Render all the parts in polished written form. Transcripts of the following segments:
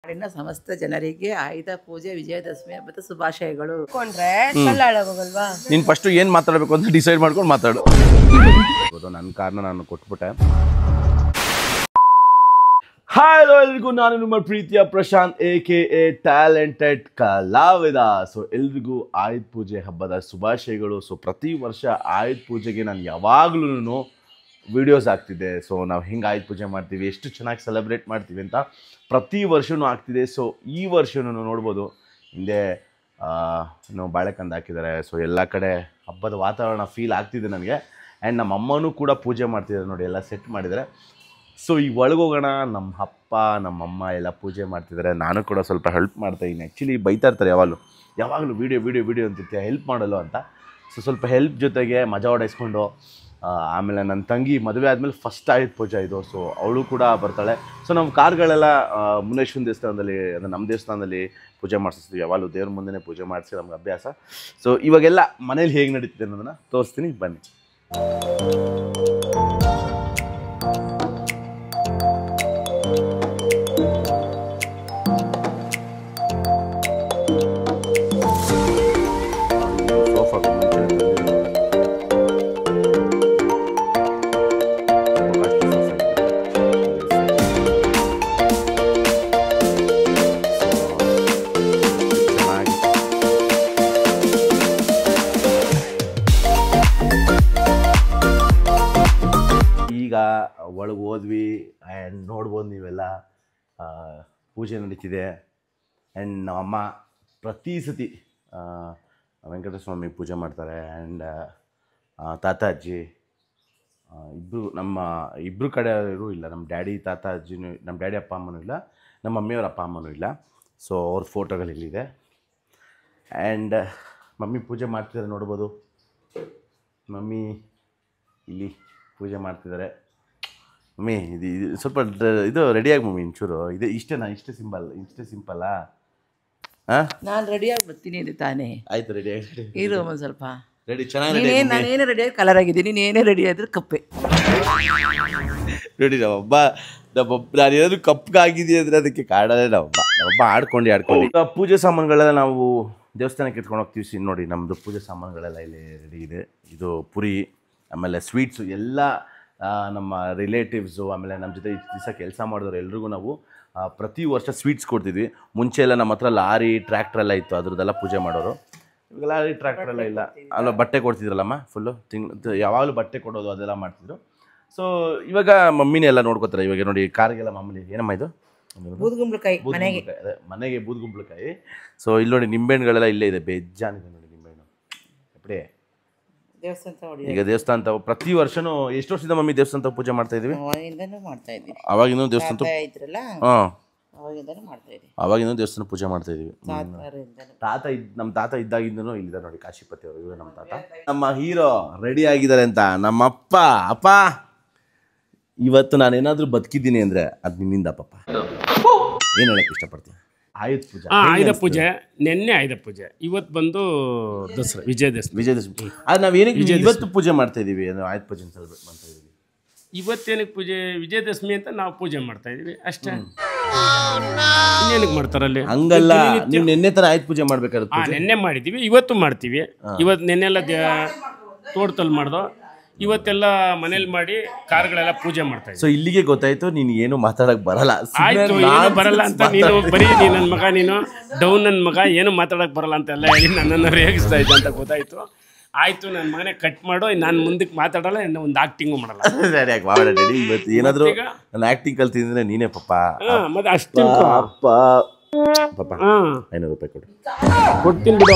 ನಾಡಿನ ಸಮಸ್ತ ಜನರಿಗೆ ಆಯುಧ ಪೂಜೆ ವಿಜಯದಶಮಿ ಹಬ್ಬದ ಶುಭಾಶಯಗಳು. ನೀನು ಫಸ್ಟ್ ಏನು ಮಾತಾಡಬೇಕು ಅಂತ ಡಿಸೈಡ್ ಮಾಡ್ಕೊಂಡು ಮಾತಾಡು. ನನ್ನ ಕಾರಣ ನಾನು ಕೊಟ್ಬಿಟ್ಟೆ. ಹಾಯ್ ಎಲ್ರಿಗೂ, ನಾನು ನಿಮ್ಮ ಪ್ರೀತಿಯ ಪ್ರಶಾಂತ್ AKA ಟ್ಯಾಲೆಂಟೆಡ್ ಕಲಾವಿದ. ಸೊ ಎಲ್ರಿಗೂ ಆಯುಧ ಪೂಜೆ ಹಬ್ಬದ ಶುಭಾಶಯಗಳು. ಸೊ ಪ್ರತಿ ವರ್ಷ ಆಯುಧ ಪೂಜೆಗೆ ನಾನು ಯಾವಾಗ್ಲೂ ವಿಡಿಯೋಸ್ ಆಗ್ತಿದೆ. ಸೊ ನಾವು ಹೆಂಗೆ ಆಯುಧ ಪೂಜೆ ಮಾಡ್ತೀವಿ, ಎಷ್ಟು ಚೆನ್ನಾಗಿ ಸೆಲೆಬ್ರೇಟ್ ಮಾಡ್ತೀವಿ ಅಂತ ಪ್ರತಿ ವರ್ಷವೂ ಆಗ್ತಿದೆ. ಸೊ ಈ ವರ್ಷವೂ ನೋಡ್ಬೋದು, ಹಿಂದೆ ಬಾಳೆಕಂದು ಹಾಕಿದ್ದಾರೆ. ಸೊ ಎಲ್ಲ ಕಡೆ ಹಬ್ಬದ ವಾತಾವರಣ ಫೀಲ್ ಆಗ್ತಿದೆ ನನಗೆ. ಆ್ಯಂಡ್ ನಮ್ಮ ಅಮ್ಮನೂ ಕೂಡ ಪೂಜೆ ಮಾಡ್ತಿದ್ದಾರೆ ನೋಡಿ, ಎಲ್ಲ ಸೆಟ್ ಮಾಡಿದ್ದಾರೆ. ಸೊ ಈಗ ಒಳಗೋಗೋಣ. ನಮ್ಮ ಅಪ್ಪ ನಮ್ಮಮ್ಮ ಎಲ್ಲ ಪೂಜೆ ಮಾಡ್ತಿದ್ದಾರೆ, ನಾನು ಕೂಡ ಸ್ವಲ್ಪ ಹೆಲ್ಪ್ ಮಾಡ್ತಾಯಿದ್ದೀನಿ. ಆ್ಯಕ್ಚುಲಿ ಬೈತಾ ಇರ್ತಾರೆ ಯಾವಾಗಲೂ ವಿಡಿಯೋ ಅಂತಿರ್ತೀಯ, ಹೆಲ್ಪ್ ಮಾಡಲು ಅಂತ. ಸೊ ಸ್ವಲ್ಪ ಹೆಲ್ಪ್ ಜೊತೆಗೆ ಮಜಾ ಹೊಡೆಸ್ಕೊಂಡು, ಆಮೇಲೆ ನನ್ನ ತಂಗಿ ಮದುವೆ ಆದಮೇಲೆ ಫಸ್ಟ್ ಆಯುಧ ಪೂಜೆ ಇದು. ಸೊ ಅವಳು ಕೂಡ ಬರ್ತಾಳೆ. ಸೊ ನಮ್ಮ ಕಾರ್ಗಳೆಲ್ಲ ಮುನೇಶ್ವರನ ದೇವಸ್ಥಾನದಲ್ಲಿ, ಅಂದರೆ ನಮ್ಮ ದೇವಸ್ಥಾನದಲ್ಲಿ ಪೂಜೆ ಮಾಡಿಸ್ತೀವಿ. ಯಾವಾಗಲೂ ದೇವ್ರ ಮುಂದೆ ಪೂಜೆ ಮಾಡಿಸಿ ನಮ್ಗೆ ಅಭ್ಯಾಸ. ಸೊ ಇವಾಗೆಲ್ಲ ಮನೇಲಿ ಹೇಗೆ ನಡೀತಿದೆ ಅನ್ನೋದನ್ನು ತೋರಿಸ್ತೀನಿ, ಬನ್ನಿ. ಈಗ ಒಳಗೆ ಹೋದ್ವಿ ಆ್ಯಂಡ್ ನೋಡ್ಬೋದು ನೀವೆಲ್ಲ ಪೂಜೆ ನಡೀತಿದೆ. ಆ್ಯಂಡ್ ನಮ್ಮಮ್ಮ ಪ್ರತಿ ಸತಿ ವೆಂಕಟೇಶ್ವರ ಸ್ವಾಮಿ ಪೂಜೆ ಮಾಡ್ತಾರೆ. ಆ್ಯಂಡ್ ತಾತ ಅಜ್ಜಿ ಇಬ್ಬರು ಕಡೆಯವರು ಇಲ್ಲ, ನಮ್ಮ ಡ್ಯಾಡಿ ತಾತ ಅಜ್ಜಿನೂ, ನಮ್ಮ ಡ್ಯಾಡಿ ಅಪ್ಪ ಅಮ್ಮನೂ ಇಲ್ಲ, ನಮ್ಮ ಮಮ್ಮಿಯವ್ರ ಅಪ್ಪ ಅಮ್ಮನೂ ಇಲ್ಲ. ಸೊ ಅವ್ರ ಫೋಟೋಗಳು ಇಲ್ಲಿದೆ. ಆ್ಯಂಡ್ ಮಮ್ಮಿ ಪೂಜೆ ಮಾಡ್ತಿದ್ದಾರೆ ನೋಡ್ಬೋದು. ಮಮ್ಮಿ ಇಲ್ಲಿ ಪೂಜೆ ಮಾಡ್ತಿದ್ದಾರೆ. ಮಮ್ಮಿ ಇದು ಸ್ವಲ್ಪ ಇದು ರೆಡಿಯಾಗಿ ಮಮ್ಮಿ ಒಂಚೂರು. ಇದು ಇಷ್ಟೇ ಸಿಂಪಲ್ಲಾ? ಹಾಂ, ನಾನು ರೆಡಿಯಾಗಿ ಬರ್ತೀನಿ ಇದು ತಾನೇ. ಆಯಿತು, ರೆಡಿಯಾಗಿ ಇರು ಒಂದು ಸ್ವಲ್ಪ ರೆಡಿ. ಚೆನ್ನಾಗಿ ನಾನೇನು ರೆಡಿಯಾಗಿ ಕಲರ್ ಆಗಿದ್ದೀನಿ, ನೀನೇನೇ ರೆಡಿ ಆದ್ರೆ ಕಪ್ಪೆ ರೆಡಿ. ನಮ್ಮಬ್ಬ ನಾನು ಏನಾದರೂ ಕಪ್ಪಗಾಗಿದ್ದೀನಿ ಅಂದರೆ ಅದಕ್ಕೆ ಕಾಡಲೇ ನಮ್ಮಬ್ಬ ಆಡ್ಕೊಂಡು ಪೂಜೆ ಸಾಮಾನುಗಳೆಲ್ಲ ನಾವು ದೇವಸ್ಥಾನಕ್ಕೆ ಎತ್ಕೊಂಡು ಹೋಗ್ತೀವಿ. ನೋಡಿ ನಮ್ಮದು ಪೂಜೆ ಸಾಮಾನುಗಳೆಲ್ಲ ಇಲ್ಲಿ ರೆಡಿ ಇದೆ. ಇದು ಪುರಿ, ಆಮೇಲೆ ಸ್ವೀಟ್ಸು ಎಲ್ಲ ನಮ್ಮ ರಿಲೇಟಿವ್ಸು, ಆಮೇಲೆ ನಮ್ಮ ಜೊತೆ ಇಷ್ಟು ದಿವಸ ಕೆಲಸ ಮಾಡಿದವರು ಎಲ್ರಿಗೂ ನಾವು ಪ್ರತಿ ವರ್ಷ ಸ್ವೀಟ್ಸ್ ಕೊಡ್ತಿದ್ವಿ. ಮುಂಚೆ ಎಲ್ಲ ನಮ್ಮ ಹತ್ರ ಲಾರಿ ಟ್ರ್ಯಾಕ್ಟ್ರೆಲ್ಲ ಇತ್ತು, ಅದ್ರದ್ದೆಲ್ಲ ಪೂಜೆ ಮಾಡೋರು. ಇವಾಗ ಲಾರಿ ಟ್ರ್ಯಾಕ್ಟ್ರೆಲ್ಲ ಇಲ್ಲ. ಅಲ್ಲ ಬಟ್ಟೆ ಕೊಡ್ತಿದ್ರಲ್ಲಮ್ಮ, ಫುಲ್ಲು ಯಾವಾಗಲೂ ಬಟ್ಟೆ ಕೊಡೋದು ಅದೆಲ್ಲ ಮಾಡ್ತಿದ್ರು. ಸೊ ಇವಾಗ ಮಮ್ಮಿನೇ ಎಲ್ಲ ನೋಡ್ಕೋತಾರೆ. ಇವಾಗ ನೋಡಿ ಕಾರ್ಗೆಲ್ಲ ಮಾಮೂಲಿ ಏನಮ್ಮ ಇದು ಬೂದ್ಗುಂಬಳಕಾಯಿ, ಮನೆಗೆ ಬೂದ್ಗುಂಬಳಕಾಯಿ. ಸೊ ಇಲ್ಲಿ ನೋಡಿ ನಿಂಬೆಹಣ್ಣುಗಳೆಲ್ಲ ಇಲ್ಲೇ ಇದೆ, ಬೇಜಾನಿದೆ ನೋಡಿ ನಿಂಬೆಹಣ್ಣು. ಎಪ್ಪಡೆ ಈಗ ದೇವಸ್ಥಾನ ಪ್ರತಿ ವರ್ಷನೂ ಎಷ್ಟು ವರ್ಷದಿಂದ ಮಮ್ಮಿ ದೇವಸ್ಥಾನ ಪೂಜೆ ಮಾಡ್ತಾ ಇದೀವಿ? ಅವಾಗಿನೂ ದೇವಸ್ಥಾನ ಅವಾಗಿನೂ ದೇವಸ್ಥಾನ ಪೂಜೆ ಮಾಡ್ತಾ ಇದೀವಿ. ನಮ್ಮ ತಾತ ಇದ್ದಾಗಿಂದನೂ ಇಲ್ಲಿದೆ ನೋಡಿ, ಕಾಶಿಪತಿ ಅವರು. ಇವರು ನಮ್ಮ ತಾತ. ನಮ್ಮ ಹೀರೋ ರೆಡಿ ಆಗಿದ್ದಾರೆ ಅಂತ ನಮ್ಮಪ್ಪ. ಅಪ್ಪ, ಇವತ್ತು ನಾನೇನಾದ್ರೂ ಬದುಕಿದ್ದೀನಿ ಅಂದ್ರೆ ಅದು ನಿನ್ನಿಂದ ಪಪ್ಪ. ಏನು ಹೇಳಕ್ಕೆ ಇಷ್ಟಪಡ್ತೀನಿ? ಆಯುಧ ಪೂಜೆ ನಿನ್ನೆ ಆಯುಧ ಪೂಜೆ, ಇವತ್ತು ಬಂದು ದಸರಾ ವಿಜಯದಶಮಿ. ಅದು ನಾವೇನಕ್ಕೆ ಇವತ್ತು ಪೂಜೆ ಮಾಡ್ತಾ ಇದೀವಿ, ಆಯುಧ ಪೂಜೆ ಸೆಲೆಬ್ರೇಟ್ ಮಾಡ್ತಾ ಇದೀವಿ. ಇವತ್ತೇನಕ್ಕೆ ಪೂಜೆ? ವಿಜಯದಶಮಿ ಅಂತ ನಾವು ಪೂಜೆ ಮಾಡ್ತಾ ಇದೀವಿ ಅಷ್ಟೇ. ಇನ್ನೇನಕ್ಕೆ ಮಾಡ್ತಾರಲ್ಲಿ? ಹಂಗಲ್ಲ, ನೀವು ನಿನ್ನೆ ತರ ಆಯುಧ ಪೂಜೆ ಮಾಡ್ಬೇಕಾದ್ರೆ ನಿನ್ನೆ ಮಾಡಿದ್ದೀವಿ, ಇವತ್ತು ಮಾಡ್ತೀವಿ. ಇವತ್ತು ನಿನ್ನೆಲ್ಲ ತೋಟದಲ್ಲಿ ಮಾಡ್ದೋ, ಇವತ್ತೆಲ್ಲ ಮನೇಲಿ ಮಾಡಿ ಕಾರ್ಗಳೆಲ್ಲ ಪೂಜೆ ಮಾಡ್ತಾ ಇದ್ದೀವಿ. ಸೊ ಇಲ್ಲಿಗೆ ಗೊತ್ತಾಯ್ತು ನೀನು ಏನು ಮಾತಾಡಕ್ ಬರಲ್ಲ. ಆಯ್ತು, ಏನು ಬರಲ್ಲ ಅಂತ ನೀನು ಬರೀ ನನ್ನ ಮಗ, ನೀನು ಡೌನ್ ನನ್ನ ಮಗ, ಏನು ಮಾತಾಡಕ್ ಬರಲ್ಲ ಅಂತೆಲ್ಲ ಹೇಳಿ ನನ್ನನ್ನು ರೇಗಿಸ್ತಾ ಇದ್ದೆ ಅಂತ ಗೊತ್ತಾಯ್ತು. ಆಯ್ತು, ನನ್ನ ಮಗನೇ ಕಟ್ ಮಾಡು, ನಾನು ಮುಂದಕ್ಕೆ ಮಾತಾಡಲ್ಲ, ಒಂದು ಆಕ್ಟಿಂಗು ಮಾಡಲ್ಲ. ಇವತ್ತು ಏನಾದ್ರು ನಾನು ಆಕ್ಟಿಂಗ್ ಕಲ್ತಿದ್ರೆ ನೀನೇ ಪಪ್ಪ. ಮತ್ತೆ ಅಷ್ಟು ಅಪ್ಪ ಪಪ್ಪ 500 ರೂಪಾಯಿ ಕೊಡ್ತೀನಿ ಬಿಡು.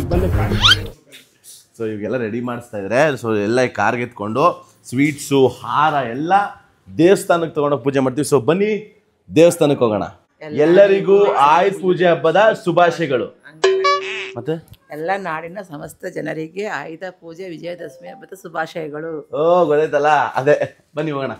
ಸೊ ಇವಾಗೆಲ್ಲ ರೆಡಿ ಮಾಡಿಸ್ತಾ ಇದ್ದಾರೆ. ಸೊ ಎಲ್ಲ ಕಾರ್ಗೆ ಎತ್ಕೊಂಡು ಸ್ವೀಟ್ಸು ಹಾರ ಎಲ್ಲ ದೇವಸ್ಥಾನಕ್ಕೆ ತೊಗೊಂಡೋಗಿ ಪೂಜೆ ಮಾಡ್ತೀವಿ. ಸೊ ಬನ್ನಿ ದೇವಸ್ಥಾನಕ್ಕೆ ಹೋಗೋಣ. ಎಲ್ಲರಿಗೂ ಆಯುಧ ಪೂಜೆ ಹಬ್ಬದ ಶುಭಾಶಯಗಳು. ಮತ್ತೆ ಎಲ್ಲ ನಾಡಿನ ಸಮಸ್ತ ಜನರಿಗೆ ಆಯುಧ ಪೂಜೆ ವಿಜಯದಶಮಿ ಹಬ್ಬದ ಶುಭಾಶಯಗಳು. ಗೊತ್ತಾಯ್ತಲ್ಲ, ಅದೇ ಬನ್ನಿ ಹೋಗೋಣ.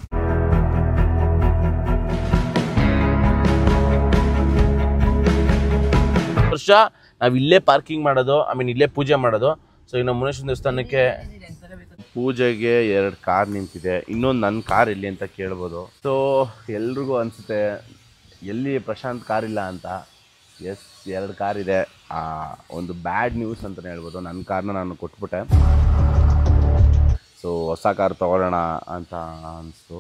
ವರ್ಷ ನಾವು ಇಲ್ಲೇ ಪಾರ್ಕಿಂಗ್ ಮಾಡೋದು, ಇಲ್ಲೇ ಪೂಜೆ ಮಾಡೋದು. ಸೊ ಇನ್ನು ಮುನೇಶ್ವರ ದೇವಸ್ಥಾನಕ್ಕೆ ಪೂಜೆಗೆ 2 ಕಾರ್ ನಿಂತಿದೆ. ಇನ್ನೊಂದು ನನ್ನ ಕಾರ್ ಎಲ್ಲಿ ಅಂತ ಕೇಳ್ಬೋದು. ಸೊ ಎಲ್ರಿಗೂ ಅನಿಸುತ್ತೆ ಎಲ್ಲಿ ಪ್ರಶಾಂತ್ ಕಾರ್ ಇಲ್ಲ ಅಂತ. ಎಸ್, 2 ಕಾರ್ ಇದೆ. ಒಂದು ಬ್ಯಾಡ್ ನ್ಯೂಸ್ ಅಂತಲೇ ಹೇಳ್ಬೋದು. ನನ್ನ ಕಾರ್ನ ನಾನು ಕೊಟ್ಬಿಟ್ಟೆ. ಸೊ ಹೊಸ ಕಾರ್ ತೊಗೊಳ್ಳೋಣ ಅಂತ ಅನಿಸ್ತು.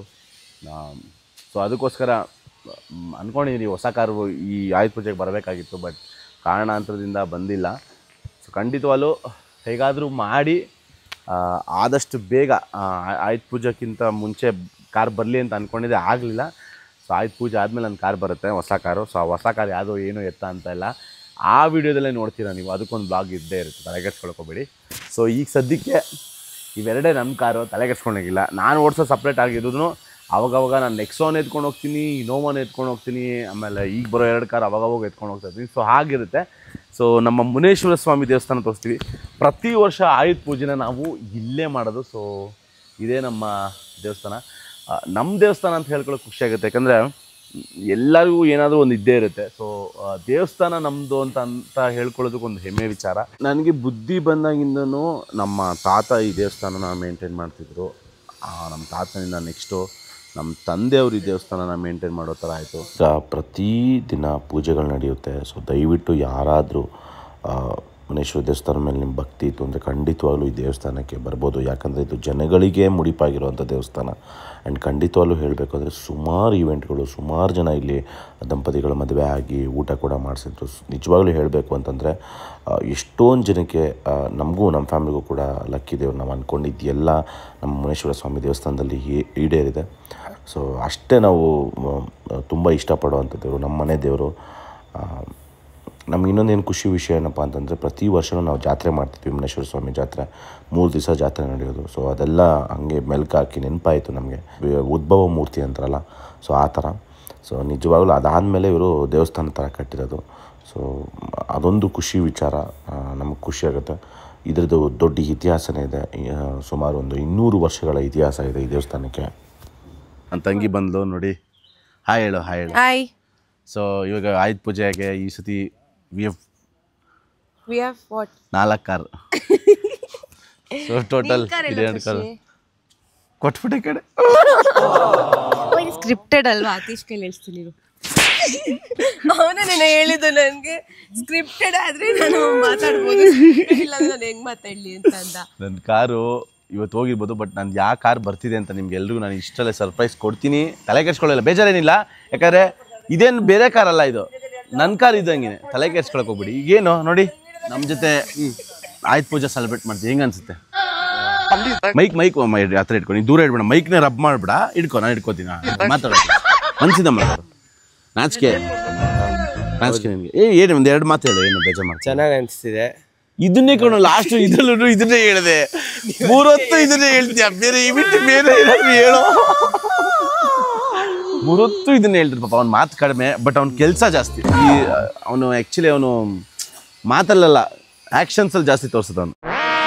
ಸೊ ಅದಕ್ಕೋಸ್ಕರ ಅಂದ್ಕೊಂಡಿದ್ದೀನಿ ಹೊಸ ಕಾರು ಈ ಆಯುಧ ಪೂಜೆಗೆ ಬರಬೇಕಾಗಿತ್ತು. ಬಟ್ ಕಾರಣಾಂತರದಿಂದ ಬಂದಿಲ್ಲ. ಸೊ ಖಂಡಿತವಾಗ್ಲೂ ಹೇಗಾದರೂ ಮಾಡಿ ಆದಷ್ಟು ಬೇಗ ಆಯುಧ ಪೂಜೆಗಿಂತ ಮುಂಚೆ ಕಾರ್ ಬರಲಿ ಅಂತ ಅಂದ್ಕೊಂಡಿದ್ದೆ, ಆಗಲಿಲ್ಲ. ಸೊ ಆಯುಧ ಪೂಜೆ ಆದಮೇಲೆ ನನ್ನ ಕಾರ್ ಬರುತ್ತೆ, ಹೊಸ ಕಾರು. ಸೊ ಆ ಹೊಸ ಕಾರ್ ಯಾವುದೋ ಏನೋ ಎತ್ತ ಅಂತ ಇಲ್ಲ, ಆ ವಿಡಿಯೋದಲ್ಲೇ ನೋಡ್ತೀರಾ ನೀವು. ಅದಕ್ಕೊಂದು ಬ್ಲಾಗ್ ಇದ್ದೇ ಇರುತ್ತೆ, ತಲೆಗೆಡ್ಸ್ಕೊಳ್ಕೋಬೇಡಿ. ಸೊ ಈಗ ಸದ್ಯಕ್ಕೆ ಇವೆರಡೇ ನನ್ನ ಕಾರು, ತಲೆಗೆಡ್ಸ್ಕೊಂಡೋಗಿಲ್ಲ. ನಾನು ಓಡಿಸೋ ಸಪ್ರೇಟ್ ಆಗಿರೋದು ಅವಾಗವಾಗ ನಾನು ನೆಕ್ಸೋನ್ ಎತ್ಕೊಂಡು ಹೋಗ್ತೀನಿ, ಇನೋವಾನ ಎತ್ಕೊಂಡು ಹೋಗ್ತೀನಿ, ಆಮೇಲೆ ಈಗ ಬರೋ 2 ಕಾರ್ ಅವಾಗವಾಗ ಎತ್ಕೊಂಡು ಹೋಗ್ತಾ ಇರ್ತೀನಿ. ಸೊ ಹಾಗಿರುತ್ತೆ. ಸೊ ನಮ್ಮ ಮುನೇಶ್ವರ ಸ್ವಾಮಿ ದೇವಸ್ಥಾನ ತೋರಿಸ್ತೀವಿ. ಪ್ರತಿ ವರ್ಷ ಆಯುಧ ಪೂಜೆನ ನಾವು ಇಲ್ಲೇ ಮಾಡೋದು. ಸೊ ಇದೇ ನಮ್ಮ ದೇವಸ್ಥಾನ. ನಮ್ಮ ದೇವಸ್ಥಾನ ಅಂತ ಹೇಳ್ಕೊಳ್ಳೋಕೆ ಖುಷಿಯಾಗುತ್ತೆ, ಯಾಕಂದರೆ ಎಲ್ಲರಿಗೂ ಏನಾದರೂ ಒಂದು ಇದ್ದೇ ಇರುತ್ತೆ. ಸೊ ದೇವಸ್ಥಾನ ನಮ್ಮದು ಅಂತ ಹೇಳ್ಕೊಳ್ಳೋದಕ್ಕೊಂದು ಹೆಮ್ಮೆ ವಿಚಾರ. ನನಗೆ ಬುದ್ಧಿ ಬಂದಾಗಿಂದನೂ ನಮ್ಮ ತಾತ ಈ ದೇವಸ್ಥಾನನ ಮೇಂಟೈನ್ ಮಾಡ್ತಿದ್ರು. ನಮ್ಮ ತಾತನಿಂದ ನೆಕ್ಸ್ಟು ನಮ್ಮ ತಂದೆಯವರು ಈ ದೇವಸ್ಥಾನನ ಮೇಂಟೈನ್ ಮಾಡೋ ಥರ ಆಯಿತು. ಪ್ರತಿದಿನ ಪೂಜೆಗಳು ನಡೆಯುತ್ತೆ. ಸೊ ದಯವಿಟ್ಟು ಯಾರಾದರೂ ಮುನೇಶ್ವರ ದೇವಸ್ಥಾನ ಮೇಲೆ ನಿಮ್ಮ ಭಕ್ತಿ ಇತ್ತು ಅಂದರೆ ಖಂಡಿತವಾಗ್ಲೂ ಈ ದೇವಸ್ಥಾನಕ್ಕೆ ಬರ್ಬೋದು. ಯಾಕಂದರೆ ಇದು ಜನಗಳಿಗೆ ಮುಡಿಪಾಗಿರುವಂಥ ದೇವಸ್ಥಾನ. ಆ್ಯಂಡ್ ಖಂಡಿತವಾಗ್ಲೂ ಹೇಳಬೇಕು ಅಂದರೆ ಸುಮಾರು ಈವೆಂಟ್ಗಳು, ಸುಮಾರು ಜನ ಇಲ್ಲಿ ದಂಪತಿಗಳು ಮದುವೆ ಆಗಿ ಊಟ ಕೂಡ ಮಾಡಿಸಿದ್ರು. ನಿಜವಾಗ್ಲೂ ಹೇಳಬೇಕು ಅಂತಂದರೆ ಎಷ್ಟೊಂದು ಜನಕ್ಕೆ, ನಮಗೂ ನಮ್ಮ ಫ್ಯಾಮಿಲಿಗೂ ಕೂಡ ಲಕ್ಕಿ ದೇವ್ರು ನಾವು ಅಂದ್ಕೊಂಡಿದ್ದೆಲ್ಲ ನಮ್ಮ ಮುನೇಶ್ವರ ಸ್ವಾಮಿ ದೇವಸ್ಥಾನದಲ್ಲಿ ಈಡೇರಿದೆ. ಸೊ ಅಷ್ಟೇ ನಾವು ತುಂಬ ಇಷ್ಟಪಡುವಂಥ ದೇವರು, ನಮ್ಮ ಮನೆ ದೇವರು. ನಮ್ಗೆ ಇನ್ನೊಂದೇನು ಖುಷಿ ವಿಷಯ ಏನಪ್ಪ ಅಂತಂದರೆ ಪ್ರತಿ ವರ್ಷವೂ ನಾವು ಜಾತ್ರೆ ಮಾಡ್ತಿದ್ವಿ, ಮುನೇಶ್ವರ ಸ್ವಾಮಿ ಜಾತ್ರೆ 3 ದಿವಸ ಜಾತ್ರೆ ನಡೆಯೋದು. ಸೊ ಅದೆಲ್ಲ ಹಂಗೆ ಮೆಲ್ಕು ಹಾಕಿ ನೆನಪಾಯಿತು ನಮಗೆ. ಉದ್ಭವ ಮೂರ್ತಿ ಅಂತಾರಲ್ಲ, ಸೊ ಆ ಥರ. ಸೊ ನಿಜವಾಗ್ಲೂ ಅದಾದಮೇಲೆ ಇವರು ದೇವಸ್ಥಾನ ಥರ ಕಟ್ಟಿರೋದು. ಸೊ ಅದೊಂದು ಖುಷಿ ವಿಚಾರ, ನಮಗೆ ಖುಷಿಯಾಗುತ್ತೆ. ಇದರದ್ದು ದೊಡ್ಡ ಇತಿಹಾಸನೇ ಇದೆ. ಸುಮಾರು ಒಂದು 200 ವರ್ಷಗಳ ಇತಿಹಾಸ ಇದೆ ಈ ದೇವಸ್ಥಾನಕ್ಕೆ. ನನ್ನ ತಂಗಿ ಬಂದು ನೋಡಿ, ಹಾಯ್ ಹೇಳು. ಹಾಯ್. ಸೊ ಇವಾಗ ಆಯುಧ ಪೂಜೆಗೆ ಈ ಸತಿ we have what 4 car. So total 2 car ಕೊಟ್ಬಿಟ್ಟೆ ಕಡೆ. ಸ್ಕ್ರಿಪ್ಟೆಡ್ ಅಲ್ವಾ? ಆತೀಶ್ ಕೈಲಿ ಹೇಳ್ತೀನಿ. ಅವನೇ ನೆನೆ ಹೇಳಿದ್ದು ನನಗೆ, ಸ್ಕ್ರಿಪ್ಟೆಡ್ ಆದ್ರೆ ನಾನು ಮಾತಾಡ್ಬೋದು, ಇಲ್ಲ ನಾನು ಹೆಂಗ್ ಮಾತಾಡ್ಲಿ ಅಂತ ಅಂದ. ನನ್ನ ಕಾರು ಇವತ್ತು ಹೋಗಿರ್ಬೋದು, ಬಟ್ ನಾನು ಯಾವ ಕಾರ್ ಬರ್ತಿದೆ ಅಂತ ನಿಮ್ಗೆ ಎಲ್ರಿಗೂ ನಾನು ಇಷ್ಟಲ್ಲೇ ಸರ್ಪ್ರೈಸ್ ಕೊಡ್ತೀನಿ. ತಲೆ ಕೆಡ್ಸ್ಕೊಳ್ಳಲ್ಲ, ಬೇಜಾರೇನಿಲ್ಲ. ಯಾಕಂದರೆ ಇದೇನು ಬೇರೆ ಕಾರಲ್ಲ, ಇದು ನನ್ನ ಕಾರ್ ಇದ್ದಂಗೆ. ತಲೆ ಕೆಡ್ಸ್ಕೊಳಕ್ಕೆ ಹೋಗ್ಬಿಡಿ. ಈಗೇನು ನೋಡಿ, ನಮ್ಮ ಜೊತೆ ಆಯುಧ ಪೂಜೆ ಸೆಲೆಬ್ರೇಟ್ ಮಾಡ್ತೀವಿ. ಹೆಂಗೆ ಅನ್ಸುತ್ತೆ? ಮೈಕ್ ಆ ಥರ ಇಟ್ಕೊಂಡು ದೂರ ಇಡ್ಬೇಡ, ಮೈಕ್ನ ರಬ್ ಮಾಡ್ಬೇಡ, ಇಟ್ಕೊ, ನಾನು ಇಟ್ಕೋತೀನಿ. ಮಾತಾಡೋದು ಮನ್ಸಿದ ಮಾತಾಡೋದು. ನಾಚಿಕೆ ನಿನಗೆ ಏನು ಒಂದು 2 ಮಾತು ಹೇಳು, ಏನು ಬೇಜಾರು ಮಾಡಿ. ಚೆನ್ನಾಗಿ ಅನಿಸ್ತಿದೆ. ಇದನ್ನೇ ಕೊಂಡು ಲಾಸ್ಟ್ ಇದ್ರಲ್ಲೂ ಇದನ್ನೇ ಹೇಳಿದೆ, 3 ಹೊತ್ತು ಇದನ್ನೇ ಹೇಳ್ತೀಯ, ಬೇರೆ ಬಿಟ್ಟು ಬೇರೆ ಏನಾದ್ರು ಹೇಳೋ. 3 ಹೊತ್ತು ಇದನ್ನೇ ಹೇಳ್ತಾರೆ. ಪಾಪ ಅವ್ನ ಮಾತು ಕಡಿಮೆ, ಬಟ್ ಅವ್ನ ಕೆಲಸ ಜಾಸ್ತಿ. ಅವನು ಆ್ಯಕ್ಚುಲಿ ಅವನು ಮಾತಲ್ಲ, ಆ್ಯಕ್ಷನ್ಸಲ್ಲಿ ಜಾಸ್ತಿ ತೋರಿಸೋದು ಅವನು.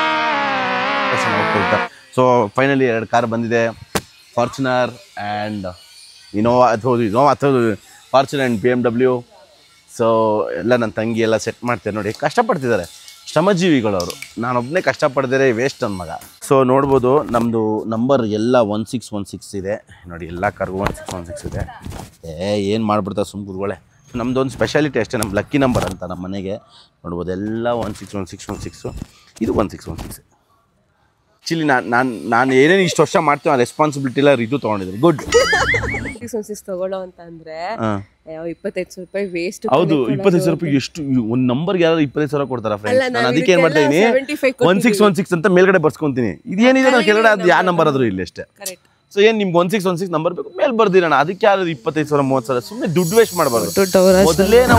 ಸೊ ಫೈನಲಿ 2 ಕಾರ್ ಬಂದಿದೆ, ಫಾರ್ಚುನರ್ ಆ್ಯಂಡ್ ಇನೋವಾ. ಅಥವಾ ಫಾರ್ಚುನರ್ ಆ್ಯಂಡ್ BMW. ಸೊ ಎಲ್ಲ ನನ್ನ ತಂಗಿ ಎಲ್ಲ ಸೆಟ್ ಮಾಡ್ತಾರೆ ನೋಡಿ. ಕಷ್ಟಪಡ್ತಿದ್ದಾರೆ, ಶ್ರಮಜೀವಿಗಳು ಅವರು. ನಾನೊಬ್ಬನೇ ಕಷ್ಟಪಡ್ದಿರೆ ವೇಸ್ಟ್ ನನ್ನ ಮಗ. ಸೊ ನೋಡ್ಬೋದು ನಮ್ಮದು ನಂಬರ್ ಎಲ್ಲ 1616 ಇದೆ ನೋಡಿ. ಎಲ್ಲ ಕಾರ್ಗೂ 1616 ಇದೆ. ಏನು ಮಾಡ್ಬಿಡ್ತಾರೆ ಸುಮ್ಮ ಕೂತ್ಕೊಳ್ಳೆ. ನಮ್ಮದೊಂದು ಸ್ಪೆಷಾಲಿಟಿ ಅಷ್ಟೇ, ನಮ್ಮ ಲಕ್ಕಿ ನಂಬರ್ ಅಂತ ನಮ್ಮ ಮನೆಗೆ. ನೋಡ್ಬೋದು ಎಲ್ಲ 161616. ಇದು 1616. ಆ್ಯಕ್ಚುಲಿ ನಾನು ಏನೇನು ಇಷ್ಟು ವರ್ಷ ಮಾಡ್ತೀವಿ ಆ ರೆಸ್ಪಾನ್ಸಿಬಿಲಿಟಿ ಎಲ್ಲ ಇದು ತೊಗೊಂಡಿದ್ದೀನಿ. ಗುಡ್. 1616 ತಗೊಳ್ಳೋ ಅಂತ ಅಂದ್ರೆ 25,000 ರೂಪಾಯಿ ವೇಸ್ಟ್. ಹೌದು, 25,000 ರೂಪಾಯಿ ಎಷ್ಟು? ಒಂದು ನಂಬರ್ಗೆ ಯಾರು 25,000 ಕೊಡ್ತಾರ ಫ್ರೆಂಡ್ಸ್? ನಾನು ಅದಕ್ಕೆ ಏನು ಮಾಡ್ತಾ ಇದ್ದೀನಿ, 1616 ಅಂತ ಮೇಲ್ಗಡೆ ಬರ್ಸ್ಕೊಂತೀನಿ. ಇದೇನಿದೆ ನಾನು ಕೆಳಗಡೆ ಅದು ಯಾವ ನಂಬರ್ ಆದರೂ ಇಲ್ಲಿ ಅಷ್ಟೇ. ಸೊ ಏನು ನಿಮ್ಗೆ 1616 ನಂಬರ್ ಬೇಕು, ಮೇಲೆ ಬರ್ದಿರೋಣ. ಅದಕ್ಕೆ ಯಾರು 25,000 30,000 ಸುಮ್ಮನೆ ದುಡ್ಡು ವೇಸ್ಟ್ ಮಾಡಬಾರ್ದು. ಮೊದಲೇ ನಾವು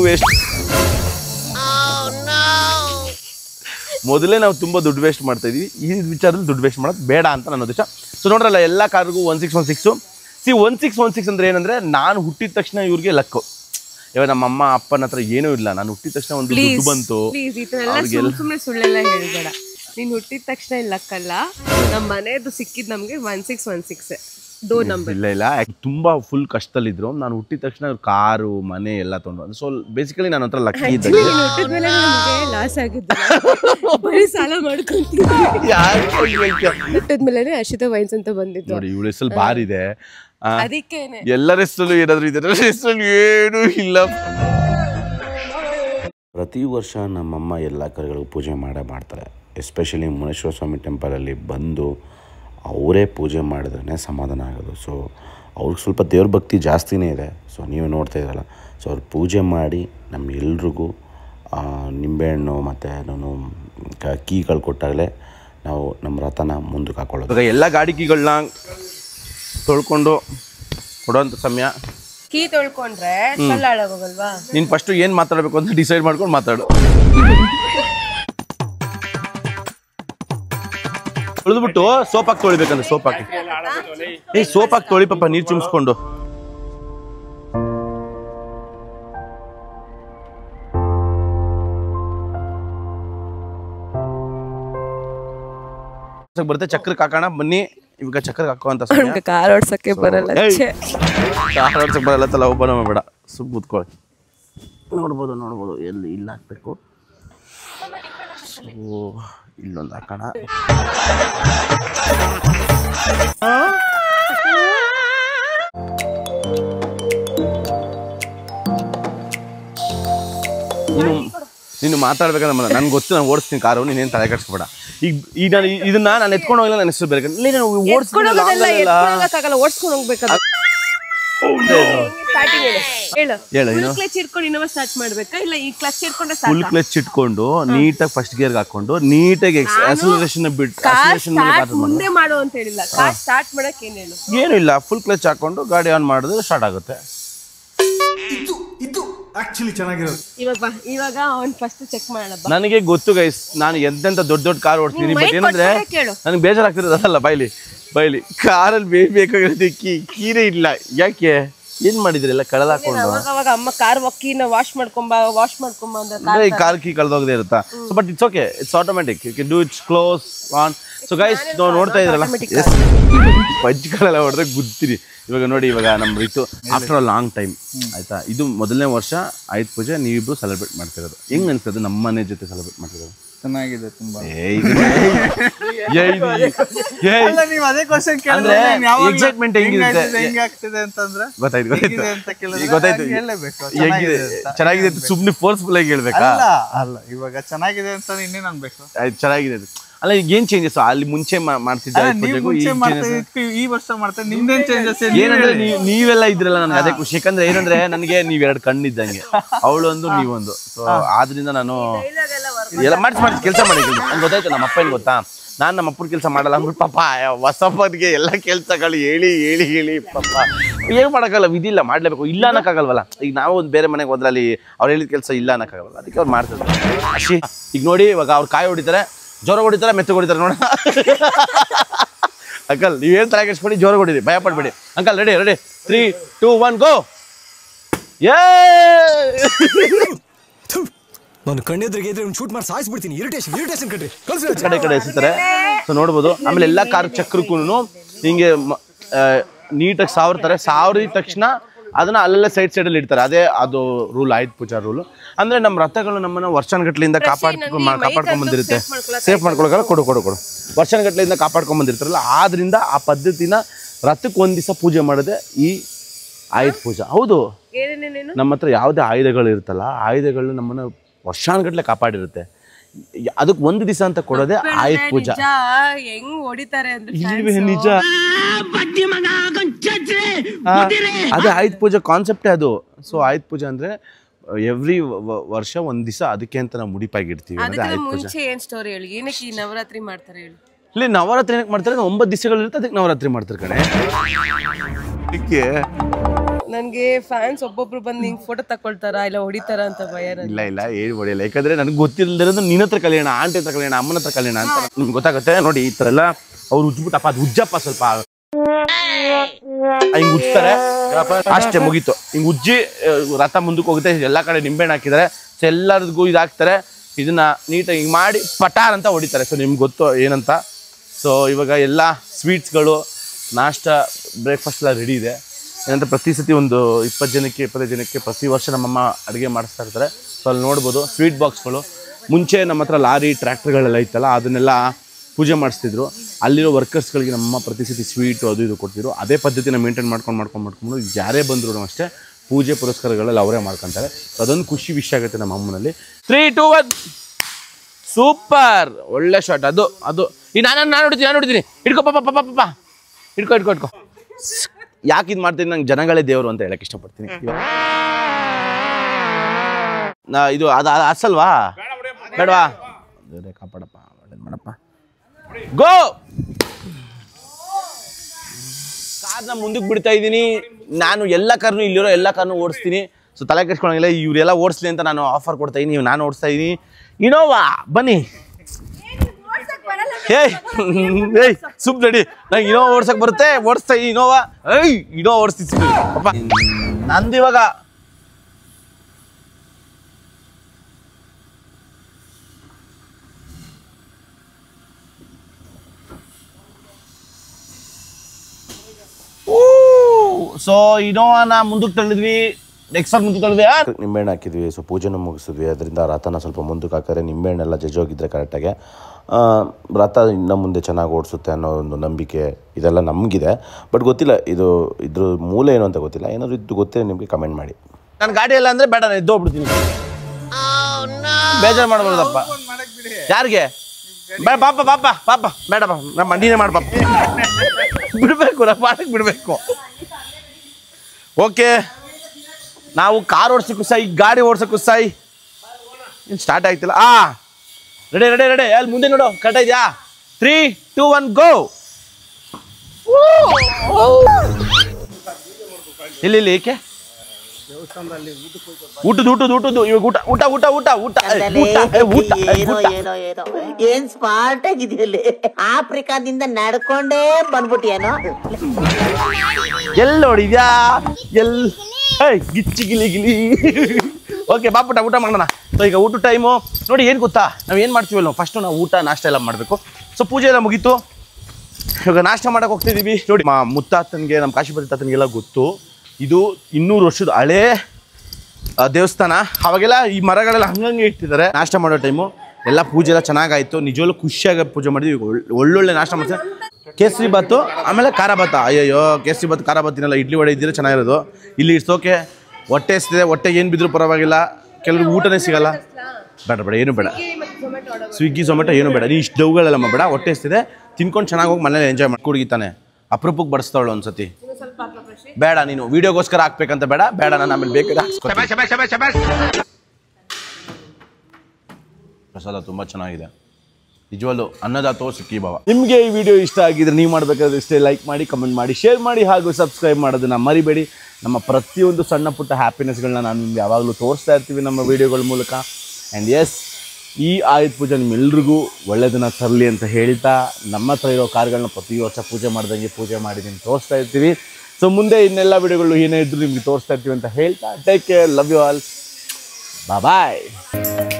ತುಂಬ ದುಡ್ಡು ವೇಸ್ಟ್ ಮಾಡ್ತಾ ಇದೀವಿ. ಈ ವಿಚಾರದಲ್ಲಿ ದುಡ್ಡು ವೇಸ್ಟ್ ಮಾಡೋದು ಬೇಡ ಅಂತ ನನ್ನ ಉದ್ದೇಶ. ಸೊ ನೋಡ್ರಲ್ಲ, ಎಲ್ಲ ಕಾರ್ಗೂ 1616. 1616 ಅಂದರೆ ಏನಂದರೆ, ನಾನು ಹುಟ್ಟಿದ ತಕ್ಷಣ ಇವ್ರಿಗೆ ಲಕ್ಕು. ಇವಾಗ ನಮ್ಮ ಅಮ್ಮ ಅಪ್ಪನ ಹತ್ರ ಏನೂ ಇಲ್ಲ, ನಾನು ಹುಟ್ಟಿದ ತಕ್ಷಣ ಒಂದು ದುಡ್ಡು ಬಂತು. ಸುಮ್ಮನೆ ಸುಳ್ಳೆಲ್ಲ ಹೇಳ್ಬೇಡ. ನೀನು ಹುಟ್ಟಿದ ತಕ್ಷಣ ಲಕ್ಕಲ್ಲ, ನಮ್ಮ ಮನೆಯದು ಸಿಕ್ಕಿದ್ದು ನಮಗೆ 1616. Door number. ಇಲ್ಲ ತುಂಬಾ ಫುಲ್ ಕಷ್ಟದಲ್ಲಿದ್ರು. ನಾನು ಹುಟ್ಟಿದ ತಕ್ಷಣ ಕಾರು ಮನೆ ಎಲ್ಲ ತೊಗೊಂಡು. ಸೊ ಬೇಸಿಕಲಿ ನಾನು ಹತ್ರ ಲಕ್ಕಿ ಇದ್ದಂಗೆ. ಹುಟ್ಟಿದ್ಮೇಲೆ ನನಗೆ ಲಾಸ್ ಆಗಿದ್ದು, ಬರೀ ಸಾಲ ಮಾಡ್ಕೊಂತೀನಿ. ಹುಟ್ಟಿದ್ಮೇಲೆ ಅರ್ಷಿತಾ ವೈನ್ಸ್ ಅಂತ ಬಂದಿದ್ದು ನೋಡಿ. ಇವಳ ಹೆಸರು ಬಾರ್ ಇದೆ, ಅದಕ್ಕೇನೆ ಎಲ್ಲರ ಹೆಸರು ಏನಾದ್ರು ಇದೆ, ಹೆಸರು ಏನೂ ಇಲ್ಲ. ಪ್ರತಿ ವರ್ಷ ನಮ್ಮಮ್ಮ ಎಲ್ಲ ಕಡೆಗಳಿಗೂ ಪೂಜೆ ಮಾಡ್ತಾರೆ. ಎಸ್ಪೆಷಲಿ ಮುನೇಶ್ವರ ಸ್ವಾಮಿ ಟೆಂಪಲಲ್ಲಿ ಬಂದು ಅವರೇ ಪೂಜೆ ಮಾಡಿದ್ರೇ ಸಮಾಧಾನ ಆಗೋದು. ಸೊ ಅವ್ರಿಗೆ ಸ್ವಲ್ಪ ದೇವ್ರ ಭಕ್ತಿ ಜಾಸ್ತಿನೇ ಇದೆ. ಸೊ ನೀವು ನೋಡ್ತಾ ಇದ್ದೀರಲ್ಲ, ಸೊ ಅವ್ರು ಪೂಜೆ ಮಾಡಿ ನಮ್ಗೆಲ್ರಿಗೂ ನಿಂಬೆಹಣ್ಣು ಮತ್ತು ನಾನು ಕೀಗಳು ಕೊಟ್ಟಾಗಲೇ ನಾವು ನಮ್ಮ ರಥನ ಮುಂದಕ್ಕೆ ಹಾಕೊಳ್ಳೋದು. ಇವಾಗ ಎಲ್ಲ ಗಾಡಿ ಕೀಗಳನ್ನ ತೊಳ್ಕೊಂಡು ಕೊಡೋಂಥ ಸಮಯ. ಕೀ ತೊಳ್ಕೊಂಡ್ರೆ ಹಾಳಾಗೋಗಲ್ವಾ? ನೀನು ಫಸ್ಟು ಏನು ಮಾತಾಡಬೇಕು ಅಂತ ಡಿಸೈಡ್ ಮಾಡ್ಕೊಂಡು ಮಾತಾಡು. ತೊಳೆದ್ಬಿಟ್ಟು ಸೋಪಾಕಿ ತೊಳಿಬೇಕಂದ್ರೆ ಸೋಪಾಕಿ ಸೋಪಾಕಿ ತೊಳಿ ಪಾಪ, ನೀರು ಚಿಮ್ಸ್ಕೊಂಡು. ಬರುತ್ತೆ ಚಕ್ರಕ್ಕೆ ಹಾಕೋಣ ಬನ್ನಿ. ಇವಾಗ ಚಕ್ರಕ್ಕೆ ಹಾಕುವಂತ ಕಾರ್ ಓಡ್ಸಕ್ಕೆ ಬರಲ್ಲ, ಕಾರ್ ಓಡ್ಸಕ್ಕೆ ಬರಲ್ಲ ತಲ್ಲ. ಒಬ್ಬನ ಬೇಡ, ಸುಮ್ಮ ಕೂತ್ಕೊಳ್ಳಿ. ನೋಡ್ಬೋದು ಎಲ್ಲಿ ಇಲ್ಲ ಹಾಕ್ಬೇಕು. ಸೊ ಇಲ್ಲೊಂದು ಹಾಕೋಣ. ನೀನು ಮಾತಾಡ್ಬೇಕಂದ್ರೆ ನನ್ಗೆ ಗೊತ್ತು, ನಾನು ಓಡಿಸ್ತೀನಿ ಕಾರು, ನೀನೇನು ತಲೆ ಕೆಡಿಸ್ಬೇಡ. ಈಗ ಇದನ್ನ ನಾನು ಎತ್ಕೊಂಡು ಹೋಗಿಲ್ಲ, ನನ್ನ ಹೆಸರು ಬೇರೆ ಓಡಿಸ್ಕೊಂಡು ಹೋಗ್ಬೇಕಾದ್ರೆ ಫುಲ್ ಕ್ಲಚ್ ಇಟ್ಕೊಂಡು ನೀಟಾಗಿ ಫಸ್ಟ್ ಗೇರ್ಗೆ ಹಾಕೊಂಡು ನೀಟಾಗಿ ಆಕ್ಸಲರೇಷನ್ ಬಿಟ್ಟು ಮುಂದೆ ಮಾಡು ಅಂತ ಹೇಳಿಲ್ಲ, ಸ್ಟಾರ್ಟ್ ಮಾಡಕ್ಕೆ ಏನು ಇಲ್ಲ, ಫುಲ್ ಕ್ಲಚ್ ಹಾಕೊಂಡು ಗಾಡಿ ಆನ್ ಮಾಡಿದ್ರೆ ಸ್ಟಾರ್ಟ್ ಆಗುತ್ತೆ. ಇವಾಗ ಅವ್ನು ಫಸ್ಟ್ ಚೆಕ್ ಮಾಡೋಣ. ನನಗೆ ಗೊತ್ತು ಗೈಸ್, ನಾನು ಎಂತೆಂತ ದೊಡ್ಡ ಕಾರ್ ಓಡ್ತೀನಿ. ಬಟ್ ಏನಂದ್ರೆ ನನಗೆ ಬೇಜಾರಾಗ್ತಿರೋದು ಅದಲ್ಲ. ಬೈಲಿ ಕಾರಲ್ಲಿ ಬೇಕಾಗಿರೋದು ಕೀರೇ ಇಲ್ಲ. ಯಾಕೆ ಏನ್ ಮಾಡಿದ್ರಿ ಎಲ್ಲ ಕಳೆದಾಕೊಂಡು? ಅವಾಗ ಅಮ್ಮ ಕಾರ್ ಕೀನ ವಾಶ್ ಮಾಡ್ಕೊಂಬ ಅಂದ್ರೆ ಈ ಕಾರ್ ಕೀ ಕಳೆದೋಗದೆ ಇರುತ್ತಾ? But it's okay, it's automatic, you can do it's close on. So guys ನಾವು ನೋಡ್ತಾ ಇದ್ರಲ್ಲ, ಪಂಚ್ಗಳೆಲ್ಲ ಹೊಡೆದ್ರೆ ಗುದ್ತೀನಿ. ಇವಾಗ ನೋಡಿ, ಇವಾಗ ನಮ್ಮ Ritu after a long time ಆಯ್ತಾ, ಇದು ಮೊದಲನೇ ವರ್ಷ ಆಯುಧ ಪೂಜೆ ನೀವಿಬ್ರು ಸೆಲೆಬ್ರೇಟ್ ಮಾಡ್ತಿರೋದು. ಹೆಂಗ್ ಅನ್ಸ್ತದೆ ನಮ್ಮ ಮನೆ ಜೊತೆ ಸೆಲೆಬ್ರೇಟ್ ಮಾಡ್ತಿರೋದು? ಚೆನ್ನಾಗಿದೆ ತುಂಬಾ. ಎಕ್ಸೈಟ್ಮೆಂಟ್ ಗೊತ್ತಾಯ್ತು. ಚೆನ್ನಾಗಿದೆ ಸುಮ್ನೆ ಫೋರ್ಸ್ಫುಲ್ ಆಗಿ ಹೇಳ್ಬೇಕಾ? ಅಲ್ಲ, ಇವಾಗ ಚೆನ್ನಾಗಿದೆ ಅಂತ ಇನ್ನೇನ್ ಅನ್ಬೇಕು. ಚೆನ್ನಾಗಿದೆ ಅಲ್ಲ. ಈಗ ಏನ್ ಚೇಂಜಸ್ ಅಲ್ಲಿ ಮುಂಚೆ ಮಾಡ್ತಿದ್ದೆ, ಈ ವರ್ಷ ಮಾಡ್ತಾರೆ, ನಿಮ್ದೇನ್ ಚೇಂಜಸ್? ಏನಂದ್ರೆ ನೀವೆಲ್ಲ ಇದ್ರಲ್ಲ, ನನಗೆ ಅದೇ ಖುಷಿ. ಯಾಕಂದ್ರೆ ಏನಂದ್ರೆ ನನಗೆ ನೀವ್ ಎರಡು ಕಣ್ಣಿದ್ದಂಗೆ, ಅವಳೊಂದು ನೀವೊಂದು. ಸೊ ಆದ್ರಿಂದ ನಾನು ಎಲ್ಲ ಮಾಡಿಸಿ ಕೆಲಸ ಮಾಡಿ. ನಂಗೆ ಗೊತ್ತಾಯ್ತು, ನಮ್ಮ ಅಪ್ಪ ಏನ್ ಗೊತ್ತಾ, ನಾನು ನಮ್ಮ ಅಪ್ಪನ ಕೆಲಸ ಮಾಡಲ್ಲ ಅಂದ್ಬಿಟ್ಟು ಪಾಪ ಹೊಸಪ್ಪನಿಗೆ ಎಲ್ಲ ಕೆಲಸಗಳು ಹೇಳಿ ಪಾಪ ಏನು ಮಾಡೋಕ್ಕಲ್ಲ, ವಿಧಿ ಇಲ್ಲ, ಮಾಡ್ಲೇಬೇಕು. ಇಲ್ಲ ಅನ್ನೋಕ್ಕಾಗಲ್ವಲ್ಲ. ಈಗ ನಾವು ಒಂದು ಬೇರೆ ಮನೆಗೆ ಹೋದ್ರಲ್ಲಿ ಅವ್ರು ಹೇಳಿದ ಕೆಲಸ ಇಲ್ಲ ಅನ್ನೋಕ್ಕಾಗಲ್ಲ, ಅದಕ್ಕೆ ಅವ್ರು ಮಾಡ್ತಾರೆ ಅಷ್ಟೇ. ಈಗ ನೋಡಿ, ಇವಾಗ ಅವ್ರು ಕಾಯಿ ಹೊಡಿತಾರೆ, ಜೋರ ಹೊಡಿತಾರೆ, ಮೆತ್ತಗೆ ಹೊಡಿತಾರೆ. ನೋಡ ಅಂಕಲ್, ನೀವೇನು ತಲೆ ಕೆಡಿಸ್ಬೇಡಿ, ಜೋರ ಹೊಡಿರಿ, ಭಯ ಪಡ್ಬೇಡಿ. ಅಂಕಲ್ ರೆಡಿ 3, 2, 1 ಗೋ. ನಾನು ಕಣ್ಣೆದ್ರಿಗೆ ಇದ್ರೆ ಒಂದು ಶೂಟ್ ಮಾಡಿ ಸಾಯಿಸ್ಬಿಡ್ತೀನಿ. ಇರಿಟೇಷನ್ ಕಟ್ರಿ ಕಡೆ ಎಸಿತಾರೆ. ಸೊ ನೋಡ್ಬೋದು. ಆಮೇಲೆ ಎಲ್ಲ ಕಾರ್ ಚಕ್ರಕ್ಕೂ ಹಿಂಗೆ ನೀಟಾಗಿ ಸಾವರಿದ ತಕ್ಷಣ ಅದನ್ನ ಅಲ್ಲೆಲ್ಲ ಸೈಡಲ್ಲಿ ಇಡ್ತಾರೆ. ಅದು ರೂಲ್, ಆಯುಧ ಪೂಜಾ ರೂಲು. ಅಂದ್ರೆ ನಮ್ಮ ರಥಗಳು ನಮ್ಮನ್ನ ವರ್ಷಾನುಗಟ್ಲೆಯಿಂದ ಕಾಪಾಡ್ಕೊಂಡ್ ಬಂದಿರುತ್ತೆ. ಸೇಫ್ ಮಾಡ್ಕೊಳಕಲ್ಲ, ಕೊಡು ವರ್ಷಾನುಗಟ್ಲೆಯಿಂದ ಕಾಪಾಡ್ಕೊಂಡ್ ಬಂದಿರ್ತಾರಲ್ಲ, ಆದ್ರಿಂದ ಆ ಪದ್ಧತಿನ ರಥಕ್ಕೆ ಒಂದ್ ದಿವಸ ಪೂಜೆ ಮಾಡೋದೇ ಈ ಆಯುಧ ಪೂಜಾ. ಹೌದು, ನಮ್ಮ ಹತ್ರ ಯಾವುದೇ ಆಯುಧಗಳು ಇರುತ್ತಲ್ಲ, ಆಯುಧಗಳು ನಮ್ಮನ್ನ ವರ್ಷಾನುಗಟ್ಲೆ ಕಾಪಾಡಿರುತ್ತೆ. ಅದಕ್ಕೆ ಒಂದು ದಿವಸ ಅಂತ ಕೊಡೋದೇ ಆಯುಧ ಪೂಜಾ. ಹೆಂಗ್ ಹೊಡಿತಾರೆ ನಿಜ, ಅದೇ ಆಯುಧ ಪೂಜಾ ಕಾನ್ಸೆಪ್ಟೇ ಅದು. ಸೊ ಆಯುಧ ಪೂಜಾ ಅಂದ್ರೆ ಎವ್ರಿ ವರ್ಷ ಒಂದ್ ದಿವಸ ಅದಕ್ಕೆ ಅಂತ ನಾವು ಮುಡಿಪಾಗಿರ್ತೀವಿ. ನವರಾತ್ರಿ ಮಾಡ್ತಾರೆ ಹೇಳಿ. ಇಲ್ಲಿ ನವರಾತ್ರಿ ಏನಕ್ಕೆ ಮಾಡ್ತಾರೆ? 9 ದಿವಸಗಳು ಇರುತ್ತೆ, ಅದಕ್ಕೆ ನವರಾತ್ರಿ ಮಾಡ್ತಾರೆ ಕಣೆ. ಅದಕ್ಕೆ ನನ್ಗೆ ಫ್ಯಾನ್ಸ್ ಒಬ್ಬೊಬ್ರು ಬಂದು ಹಿಂಗ್ ಫೋಟೋ ತಕೊಳ್ತಾರ ಇಲ್ಲ ಹೊಡಿತಾರ ಅಂತ ಭಯ. ಇಲ್ಲ ಏನು ಹೊಡಿಯಲ್ಲ. ಯಾಕಂದ್ರೆ ನನಗೆ ಗೊತ್ತಿಲ್ಲದಿರೋದು ನಿನ್ನ ಹತ್ರ ಕಲಿಯೋಣ, ಆಂಟಿ ಹತ್ರ ಕಲಿಯೋಣ, ಅಮ್ಮನ ಹತ್ರ ಕಲಿಯೋಣ ಅಂತ ನಿಮ್ಗೆ ಗೊತ್ತಾಗುತ್ತೆ. ನೋಡಿ ಈ ತರ ಎಲ್ಲ ಅವ್ರು ಉಜ್ಬಿಟ್ಟಪ್ಪ, ಅದು ಉಜ್ಜಪ್ಪ ಸ್ವಲ್ಪ ಹಿಂಗ್ ಉಜ್ತಾರೆ ಅಷ್ಟೇ, ಮುಗೀತು. ಹಿಂಗ್ ಉಜ್ಜಿ ರಥ ಮುಂದಕ್ಕೆ ಹೋಗುತ್ತೆ. ಎಲ್ಲಾ ಕಡೆ ನಿಂಬೆಹಣ್ಣು ಹಾಕಿದ್ದಾರೆ. ಸೊ ಎಲ್ಲರಿಗೂ ಇದಾಕ್ತಾರೆ. ಇದನ್ನ ನೀಟಾಗಿ ಹಿಂಗ್ ಮಾಡಿ ಪಟಾರ್ ಅಂತ ಹೊಡಿತಾರೆ. ಸೊ ನಿಮ್ಗೆ ಗೊತ್ತು ಏನಂತ. ಸೊ ಇವಾಗ ಎಲ್ಲ ಸ್ವೀಟ್ಸ್ಗಳು ನಾಷ್ಟ ಬ್ರೇಕ್ಫಾಸ್ಟ್ ಎಲ್ಲ ರೆಡಿ ಇದೆ. ಏನಂತ ಪ್ರತಿ ಸತಿ ಒಂದು 20 ಜನಕ್ಕೆ 25 ಜನಕ್ಕೆ ಪ್ರತಿ ವರ್ಷ ನಮ್ಮಮ್ಮ ಅಡುಗೆ ಮಾಡಿಸ್ತಾ ಇರ್ತಾರೆ. ಸೊ ಅಲ್ಲಿ ನೋಡ್ಬೋದು ಸ್ವೀಟ್ ಬಾಕ್ಸ್ಗಳು. ಮುಂಚೆ ನಮ್ಮ ಹತ್ರ ಲಾರಿ ಟ್ರ್ಯಾಕ್ಟರ್ಗಳೆಲ್ಲ ಇತ್ತಲ್ಲ, ಅದನ್ನೆಲ್ಲ ಪೂಜೆ ಮಾಡಿಸ್ತಿದ್ರು. ಅಲ್ಲಿರೋ ವರ್ಕರ್ಸ್ಗಳಿಗೆ ನಮ್ಮಮ್ಮ ಪ್ರತಿ ಸತಿ ಸ್ವೀಟು ಅದು ಇದು ಕೊಡ್ತಿದ್ರು. ಅದೇ ಪದ್ಧತಿನ ಮೇಂಟೈನ್ ಮಾಡ್ಕೊಂಡು ಯಾರೇ ಬಂದ್ರು ಅಷ್ಟೇ ಪೂಜೆ ಪುರಸ್ಕಾರಗಳೆಲ್ಲ ಅವರೇ ಮಾಡ್ಕೊತಾರೆ. ಸೊ ಅದೊಂದು ಖುಷಿ ವಿಷಯ ಆಗುತ್ತೆ ನಮ್ಮ ಅಮ್ಮನಲ್ಲಿ. 3, 2, 1 ಸೂಪರ್, ಒಳ್ಳೆ ಶಾಟ್. ಅದು ಈ ನಾನು ನೋಡ್ತೀನಿ. ಹಿಡ್ಕೊ ಪಾಪ ಹಿಡ್ಕೊ. ಯಾಕೆ ಇದು ಮಾಡ್ತೀನಿ, ನಂಗೆ ಜನಗಳೇ ದೇವರು ಅಂತ ಹೇಳಕ್ಕೆ ಇಷ್ಟಪಡ್ತೀನಿ. ಇದು ಅದು ಅಸಲ್ವಾ, ಬೇಡವಾ? ದೇವರೇ ಕಾಪಾಡಪ್ಪ, ಒಳ್ಳೇದು ಮಾಡಪ್ಪ. ಗೋ. ಕಾರ್ನ ಮುಂದಕ್ಕೆ ಬಿಡ್ತಾ ಇದ್ದೀನಿ ನಾನು. ಎಲ್ಲ ಕಾರ್ನು ಇಲ್ಲಿರೋ ಎಲ್ಲ ಕಾರ್ನು ಓಡಿಸ್ತೀನಿ. ಸೊ ತಲೆ ಕೆಡ್ಸ್ಕೊಳಂಗಿಲ್ಲ, ಇವರೆಲ್ಲ ಓಡಿಸ್ಲಿ ಅಂತ ನಾನು ಆಫರ್ ಕೊಡ್ತಾ ಇದ್ದೀನಿ. ನಾನು ಓಡಿಸ್ತಾ ಇದ್ದೀನಿ. ಇನೋವಾ ಬನ್ನಿ. ಏಯ್ ಸುಮ್ ನಡಿ, ನಂಗೆ ಇನೋವಾ ಓಡ್ಸಕ್ ಬರುತ್ತೆ, ಓಡಿಸ್ತಾ ಇದ್ದೀನಿ. ಇನೋವಾ ಓಡಿಸ್ತೀನಿ ಪಾಪ. ನಂದು ಇವಾಗ ಸೊ ಇನೋವಾನ ಮುಂದಕ್ಕೆ ತಳ್ಳಿದ್ವಿ. ನೆಕ್ಸ್ಟ್ ಮುಂದಕ್ಕೆ ತಳ್ಳಿದ್ವಿ, ನಿಂಬೆಹಣ್ಣು ಹಾಕಿದ್ವಿ. ಸೊ ಪೂಜೆನೂ ಮುಗಿಸಿದ್ವಿ. ಅದರಿಂದ ರಥನ ಸ್ವಲ್ಪ ಮುಂದಕ್ಕೆ ಹಾಕಿದ್ರೆ ನಿಂಬೆಹಣ್ಣೆಲ್ಲ ಜಜ್ಜೋಗಿದ್ರೆ ಕರೆಕ್ಟಾಗಿ ರಥ ಇನ್ನು ಮುಂದೆ ಚೆನ್ನಾಗಿ ಓಡಿಸುತ್ತೆ ಅನ್ನೋ ಒಂದು ನಂಬಿಕೆ ಇದೆಲ್ಲ ನಮಗಿದೆ. ಬಟ್ ಗೊತ್ತಿಲ್ಲ ಇದ್ರ ಮೂಲ ಏನು ಅಂತ ಗೊತ್ತಿಲ್ಲ. ಏನಾದರೂ ಇದ್ದು ಗೊತ್ತೇ ನಿಮಗೆ ಕಮೆಂಟ್ ಮಾಡಿ. ನನ್ನ ಗಾಡಿ ಎಲ್ಲ ಅಂದರೆ ಬೇಡ, ನಾನು ಎದ್ದೋಗ್ಬಿಡ್ತೀನಿ. ಬೇಜಾರು ಮಾಡ್ಬೋದಪ್ಪ. ಯಾರಿಗೆ ಬೇಡ ಪಾಪ ಬೇಡಪ್ಪ, ನಮ್ಮ ಮಂಡಿನೇ ಮಾಡಿ ಪಾಪ. ಬಿಡಬೇಕು, ನಮ್ಮ ಮಾಡಕ್ಕೆ ಬಿಡಬೇಕು. ಓಕೆ, ನಾವು ಕಾರ್ ಓಡಿಸೋಕ್ಕೂ ಸೈ, ಗಾಡಿ ಓಡಿಸೋಕ್ಕೂ ಸೈ. ಇನ್ನು ಸ್ಟಾರ್ಟ್ ಆಯ್ತಿಲ್ಲ. ರೆಡಿ. ಅಲ್ಲಿ ಮುಂದೆ ನೋಡು, ಕರೆಕ್ಟ್ ಇದೆಯಾ? 3, 2, 1 ಗೋ. ಇಲ್ಲಿ ಏಕೆ ಊಟದ್ದು ಇವಾಗ ಊಟ ಏನ್ ಸ್ಮಾರ್ಟ್ ಆಗಿದೆಯಲ್ಲಿ. ಆಫ್ರಿಕಾದಿಂದ ನಡ್ಕೊಂಡೇ ಬಂದ್ಬಿಟ್ಟಿಯೇನೋ. ಎಲ್ಲಿ ನೋಡಿದ್ಯಾ? ಗಿಲಿ. ಓಕೆ ಬಾಪುಟ, ಊಟ ಮಾಡೋಣ. ಸೊ ಈಗ ಊಟ ಟೈಮು ನೋಡಿ. ಏನು ಗೊತ್ತಾ, ನಾವು ಏನು ಮಾಡ್ತೀವಲ್ಲ, ಫಸ್ಟು ನಾವು ಊಟ ನಾಷ್ಟ ಎಲ್ಲ ಮಾಡಬೇಕು. ಸೊ ಪೂಜೆ ಎಲ್ಲ ಮುಗೀತು, ಇವಾಗ ನಾಷ್ಟ ಮಾಡಕ್ಕೆ ಹೋಗ್ತಿದ್ದೀವಿ. ನೋಡಿ, ಮುತ್ತಾತನಿಗೆ, ನಮ್ಮ ಕಾಶಿಪತಿ ತಾತನಿಗೆಲ್ಲ ಗೊತ್ತು, ಇದು 200 ವರ್ಷದ ಹಳೇ ದೇವಸ್ಥಾನ. ಅವಾಗೆಲ್ಲ ಈ ಮರಗಳೆಲ್ಲ ಹಂಗಂಗೆ ಇಟ್ಟಿದ್ದಾರೆ. ನಾಷ್ಟ ಮಾಡೋ ಟೈಮು ಎಲ್ಲ ಪೂಜೆ ಎಲ್ಲ ಚೆನ್ನಾಗಾಯಿತು. ನಿಜವಲ್ಲೂ ಖುಷಿಯಾಗಿ ಪೂಜೆ ಮಾಡಿದ್ವಿ. ಒಳ್ಳೊಳ್ಳೆ ನಾಷ್ಟ ಮಾಡ್ತಾರೆ. ಕೇಸರಿ ಬಾತು, ಆಮೇಲೆ ಖಾರ ಬಾತ. ಅಯ್ಯೋ, ಕೇಸರಿ ಬಾತು ಖಾರ ಬಾತಿನಲ್ಲ, ಇಡ್ಲಿ ವಡೆ ಇದ್ದಿರೋ ಚೆನ್ನಾಗಿರೋದು. ಇಲ್ಲಿ ಇಡ್ಸೋಕೆ ಹೊಟ್ಟೆ ಎಸ್ತಿದೆ. ಹೊಟ್ಟೆಗೆ ಏನು ಬಿದ್ದರೂ ಪರವಾಗಿಲ್ಲ. ಕೆಲವ್ರಿಗೆ ಊಟನೇ ಸಿಗಲ್ಲ. ಬೇಡ ಏನು ಬೇಡ, ಸ್ವಿಗ್ಗಿ ಝೊಮ್ಯಾಟೊ ಏನು ಬೇಡ. ನೀ ಇಷ್ಟು ಡೌಗಳೆಲ್ಲ ಬೇಡ. ಹೊಟ್ಟೆ ಎಸ್ತಿದೆ, ತಿನ್ಕೊಂಡು ಚೆನ್ನಾಗಿ ಹೋಗಿ ಮನೇಲಿ ಎಂಜಾಯ್ ಮಾಡಿ. ಕುಡುಗಿತಾನೆ ಅಪರೂಪಕ್ಕೆ ಬಡಿಸ್ತಾವಳು ಒಂದ್ಸತಿ. ಬೇಡ, ನೀನು ವಿಡಿಯೋಗೋಸ್ಕರ ಹಾಕ್ಬೇಕಂತ ಬೇಡ. ನಾನು ಆಮೇಲೆ ಬೇಕಾದ್ರೆ ಹಾಕ್ಸ್ಕೊತೀನಿ. ಪ್ರಸಾದ ತುಂಬ ಚೆನ್ನಾಗಿದೆ ನಿಜವಲ್ಲೂ. ಅನ್ನದಾತೋ ಸುಖಿ ಭವ. ನಿಮಗೆ ಈ ವಿಡಿಯೋ ಇಷ್ಟ ಆಗಿದ್ರೆ ನೀವು ಮಾಡಬೇಕಾದ್ರೆ ಇಷ್ಟೇ ಲೈಕ್ ಮಾಡಿ, ಕಮೆಂಟ್ ಮಾಡಿ, ಶೇರ್ ಮಾಡಿ, ಹಾಗೂ ಸಬ್ಸ್ಕ್ರೈಬ್ ಮಾಡೋದನ್ನ ಮರಿಬೇಡಿ. ನಮ್ಮ ಪ್ರತಿಯೊಂದು ಸಣ್ಣ ಪುಟ್ಟ ಹ್ಯಾಪಿನೆಸ್ಗಳನ್ನ ನಾನು ನಿಮ್ಗೆ ಯಾವಾಗಲೂ ತೋರಿಸ್ತಾ ಇರ್ತೀವಿ ನಮ್ಮ ವಿಡಿಯೋಗಳ ಮೂಲಕ. ಆ್ಯಂಡ್ ಎಸ್, ಈ ಆಯುಧ ಪೂಜೆ ನಿಮ್ಮೆಲ್ರಿಗೂ ಒಳ್ಳೆಯದನ್ನು ತರಲಿ ಅಂತ ಹೇಳ್ತಾ, ನಮ್ಮ ಹತ್ರ ಇರೋ ಕಾರ್ಗಳನ್ನ ಪ್ರತಿ ವರ್ಷ ಪೂಜೆ ಮಾಡ್ದಂಗೆ ಪೂಜೆ ಮಾಡಿ ನಿಮ್ಗೆ ತೋರಿಸ್ತಾ ಇರ್ತೀವಿ. ಸೊ ಮುಂದೆ ಇನ್ನೆಲ್ಲ ವಿಡಿಯೋಗಳು ಏನೇ ಇದ್ದರೂ ನಿಮಗೆ ತೋರಿಸ್ತಾ ಇರ್ತೀವಿ ಅಂತ ಹೇಳ್ತಾ, take care, love you all, bye.